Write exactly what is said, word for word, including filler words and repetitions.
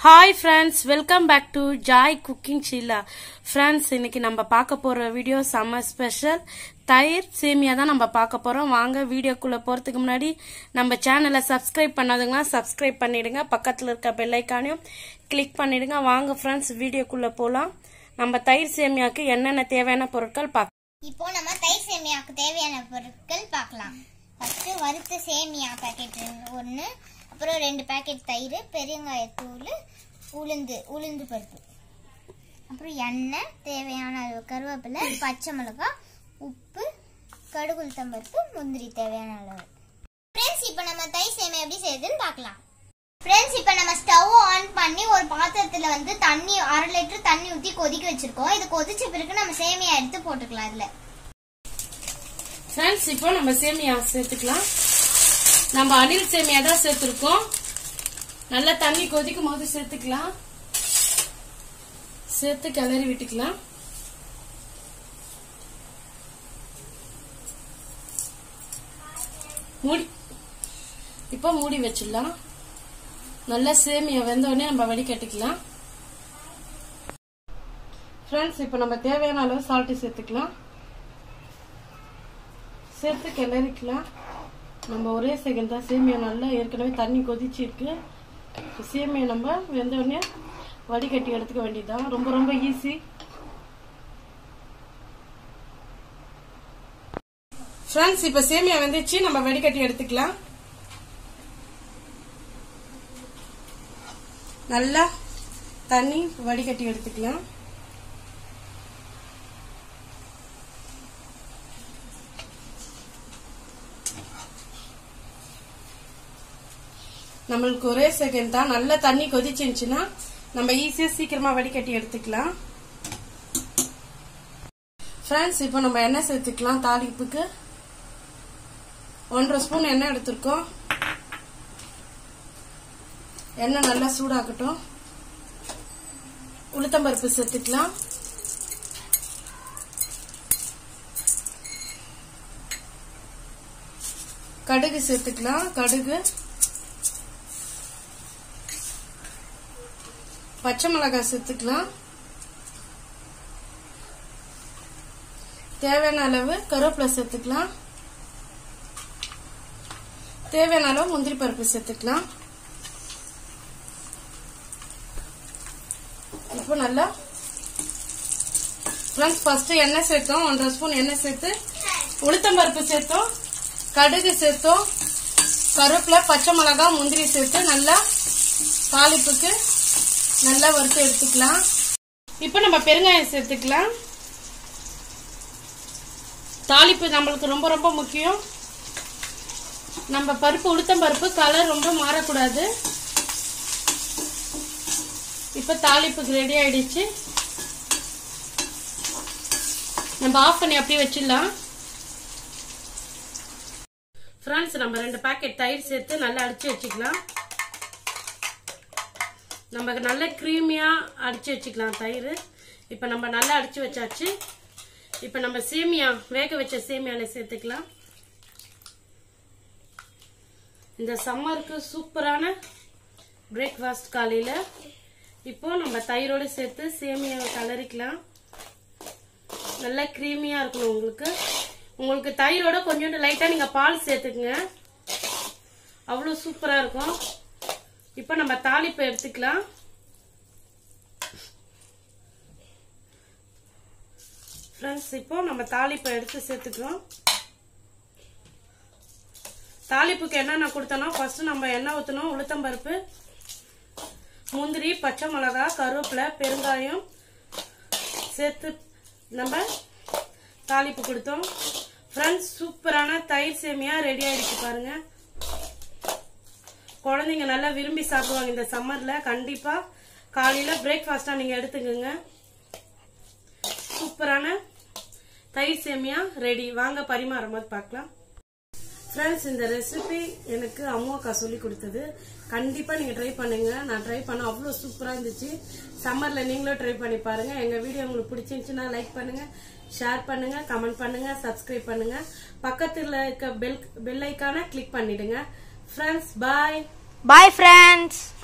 Hi friends, welcome back to Joy cooking Sheela. Friends, இன்னைக்கு நம்ம பார்க்க போற வீடியோ சம்மர் ஸ்பெஷல் தயிர் சேமியா தான் நம்ம பார்க்க போறோம்। வாங்க வீடியோக்குள்ள போறதுக்கு முன்னாடி நம்ம சேனலை சப்ஸ்கிரைப் பண்ணாதவங்க சப்ஸ்கிரைப் பண்ணிடுங்க, பக்கத்துல இருக்க பெல் ஐகானையும் கிளிக் பண்ணிடுங்க। வாங்க ஃப்ரெண்ட்ஸ், வீடியோக்குள்ள போலாம்। நம்ம தயிர் சேமியாக்கு என்னென்ன தேவையான பொருட்கள் பார்க்கலாம்। இப்போ நம்ம தயிர் சேமியாக்கு தேவையான பொருட்கள் பார்க்கலாம்। ஃபர்ஸ்ட் வறுத்த சேமியா பாக்கெட் ஒன்று, அப்புறம் ரெண்டு பாக்கெட் தயிர், பெருங்காயத்தூள், உளுந்து உளுந்து பருப்பு, அப்புறம் எண்ணெய், தேவையான அளவு கருவேப்பிலை, பச்சை மிளகாய், உப்பு, கடுகு உளுத்தம் பருப்பு, முந்திரி தேவையான அளவு। ஃப்ரெண்ட்ஸ், இப்போ நம்ம தயிர் சேமியா எப்படி செய்யுதுன்னு பார்க்கலாம்। ஃப்ரெண்ட்ஸ், இப்போ நம்ம ஸ்டவ் ஆன் பண்ணி ஒரு பாத்திரத்துல வந்து தண்ணி அரை லிட்டர் தண்ணி ஊற்றி கொதிக்க வச்சிருக்கோம்। இது கொதிச்ச பிறகு நம்ம சேமியா எடுத்து போட்டுக்கலாம் இதுல। ஃப்ரெண்ட்ஸ், இப்போ நம்ம சேமியா சேர்த்துக்கலாம்। நம்ம அணில் சேமியா தான் சேர்த்திருக்கோம்। நல்லா தண்ணி கொதிக்கும் போது சேர்த்துக்கலாம், சேர்த்து கிளறி விட்டுக்கலாம்। மூடி இப்போ மூடி வச்சிடலாம்। நல்லா சேமியா வெந்தோடனே நம்ம வடிகட்டிக்கலாம்। ஃப்ரெண்ட்ஸ், இப்போ நம்ம தேவையான அளவு சால்ட் சேர்த்துக்கலாம், சேர்த்து கிளறிக்கலாம்। நம்ம ஒரே செகண்ட் தான், சேமியா நல்லா ஏற்கனவே தண்ணி கொதிச்சு இருக்கு। சேமியா நம்ம வெந்தோடனே வடிகட்டி எடுத்துக்க வேண்டியதுதான், ரொம்ப ரொம்ப ஈஸி। ஃப்ரெண்ட்ஸ், இப்ப சேமியா வெந்துச்சு, நம்ம வடிகட்டி எடுத்துக்கலாம்। நல்லா தண்ணி வடிகட்டி எடுத்துக்கலாம்। நம்மளுக்கு ஒரே செகண்ட் தான், நல்ல தண்ணி கொதிச்சுன்னா நம்ம ஈஸியா சீக்கிரமா வடிகட்டி எடுத்துக்கலாம்। ஃப்ரெண்ட்ஸ், இப்போ நம்ம எண்ணெய் சேர்த்துக்கலாம்। தாளிப்புக்கு ஒன்றரை ஸ்பூன் எண்ணெய் எடுத்திருக்கோம்। எண்ணெய் நல்லா சூடாக்கட்டும்। உளுத்தம்பருப்பு சேர்த்துக்கலாம், கடுகு சேர்த்துக்கலாம், கடுகு, பச்சை மிளகாய் சேர்த்துக்கலாம், தேவையான அளவு கருவேப்பிலை சேர்த்துக்கலாம், தேவையான அளவு முந்திரி பருப்பு சேர்த்துக்கலாம்। இப்போ நல்லா ஃப்ரெண்ட்ஸ், ஃபர்ஸ்ட் எண்ணெய் சேர்த்தோம், ஒன்றரை ஸ்பூன் எண்ணெய் சேர்த்து உளுத்தம் பருப்பு சேர்த்தோம், கடுகு சேர்த்தோம், கருவேப்பிலை, பச்சை மிளகாய், முந்திரி சேர்த்து நல்லா தாளிப்புக்கு நல்லா வறுத்து எடுத்துக்கலாம்। இப்போ நம்ம பெருங்காயம் சேர்த்துக்கலாம்। தாளிப்பு நம்மளுக்கு ரொம்ப ரொம்ப முக்கியம்। நம்ம பருப்பு உளுத்தம் பருப்பு கலர் ரொம்ப மாறக்கூடாது। இப்போ தாளிப்புக்கு ரெடி ஆயிடுச்சு, நம்ம ஆஃப் பண்ணி அப்படியே வச்சிடலாம்। ஃப்ரெண்ட்ஸ், நம்ம ரெண்டு பாக்கெட் தயிர் சேர்த்து நல்லா அடிச்சு வச்சுக்கலாம்। நமக்கு நல்ல கிரீமியா அடிச்சு வச்சுக்கலாம் தயிர்। இப்ப நம்ம நல்லா அடிச்சு வச்சாச்சு। இப்ப நம்ம சேமியா வேக வச்ச சேமியால சேர்த்துக்கலாம்। இந்த சம்மருக்கு சூப்பரான பிரேக்ஃபாஸ்ட் காலையில। இப்போ நம்ம தயிரோட சேர்த்து சேமியாவை கலரிக்கலாம்। நல்லா கிரீமியா இருக்கணும் உங்களுக்கு। உங்களுக்கு தயிரோட கொஞ்சோண்டு லைட்டா நீங்க பால் சேர்த்துக்குங்க, அவ்வளவு சூப்பரா இருக்கும்। இப்போ நம்ம தாளிப்பு எடுத்துக்கலாம்। ஃப்ரெண்ட்ஸ், இப்போ நம்ம தாளிப்பை எடுத்து சேர்த்துக்கிறோம்। தாளிப்புக்கு என்னென்ன கொடுத்தோம்னா, ஃபர்ஸ்ட் நம்ம எண்ணெய் ஊற்றணும், உளுத்தம் பருப்பு, முந்திரி, பச்சை மிளகாய், கருவேப்பிலை, பெருங்காயம் சேர்த்து நம்ம தாளிப்பு கொடுத்தோம்। ஃப்ரெண்ட்ஸ், சூப்பரான தயிர் சேமியா ரெடி ஆயிடுச்சு பாருங்க। குழந்தைங்க நல்லா விரும்பி சாப்பிடுவாங்க இந்த சம்மர்ல। கண்டிப்பா காலையில பிரேக்ஃபாஸ்டா நீங்க எடுத்துக்கோங்க। சூப்பரான தயிர் சேமியா ரெடி। வாங்க பரிமாறும் போது பார்க்கலாம்। ஃப்ரெண்ட்ஸ், இந்த ரெசிபி எனக்கு அம்மாக்கா சொல்லி கொடுத்தது, கண்டிப்பா நீங்க ட்ரை பண்ணுங்க। நான் ட்ரை பண்ண அவ்வளவு சூப்பரா இருந்துச்சு। சம்மர்ல நீங்களும் ட்ரை பண்ணி பாருங்க। எங்க வீடியோ உங்களுக்கு பிடிச்சிருந்துச்சுன்னா லைக் பண்ணுங்க, ஷேர் பண்ணுங்க, கமெண்ட் பண்ணுங்க, சப்ஸ்கிரைப் பண்ணுங்க, பக்கத்துல இருக்க பெல் பெல் ஐகானை கிளிக் பண்ணிடுங்க। Friends, bye. Bye, friends.